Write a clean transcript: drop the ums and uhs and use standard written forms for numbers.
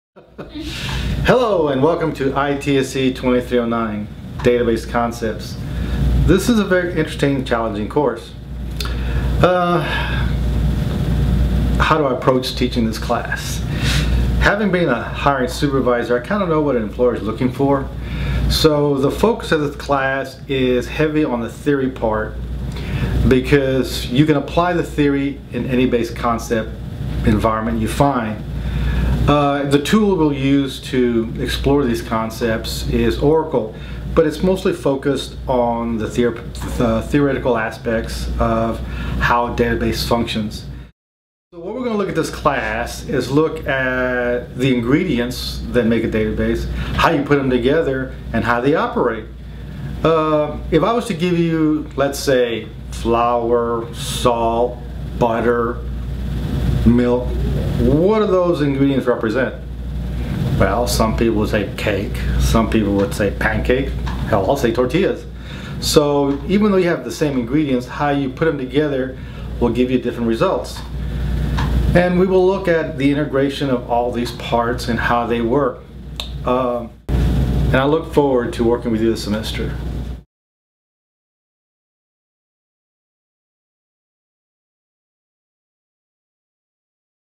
Hello and welcome to ITSE2309 Database Concepts. This is a very interesting, challenging course. How do I approach teaching this class? Having been a hiring supervisor, I kind of know what an employer is looking for. So the focus of this class is heavy on the theory part because you can apply the theory in any basic concept environment you find. The tool we'll use to explore these concepts is Oracle, but it's mostly focused on the theoretical aspects of how a database functions. So what we're going to look at this class is look at the ingredients that make a database, how you put them together, and how they operate. If I was to give you, let's say, flour, salt, butter, milk, what do those ingredients represent? Well, some people would say cake, some people would say pancake, hell, I'll say tortillas. So even though you have the same ingredients, how you put them together will give you different results. And we will look at the integration of all these parts and how they work. And I look forward to working with you this semester.